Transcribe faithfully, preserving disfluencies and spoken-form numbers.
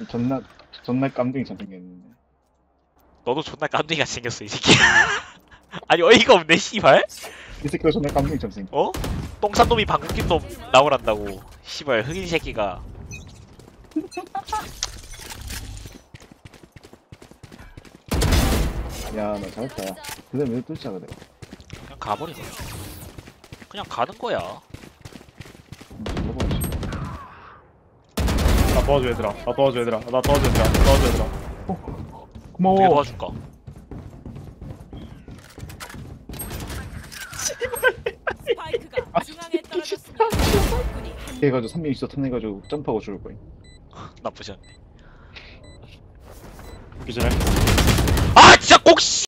존나 존나 깜둥이 잘생겼는데. 너도 존나 깜둥이가 생겼어 이 새끼. 아니 어이가 없네 씨발. 이 새끼가 존나 깜둥이 잘생겼. 어? 똥싼 놈이 방귀 놈 나오란다고. 씨발 흑인 새끼가. 야, 나 잘했다. 그다음에 왜 뚫자 그래? 그냥 가버리네. 그냥 가는 거야. 먹어. 나 도와줘 얘들아. 나 도와줘 얘들아. 나 도와줘 얘들아. 나 도와줘 얘들아. 어떻게 고마워. 도와줄까? 스파이크가 중앙에 떨어졌습니다. 적군이 한 명 해가지고 삼 명 있어 턴해가지고 점프하고 죽을 거야. 나쁘지 않네. 오기 전에. 아 진짜 꼭 씨.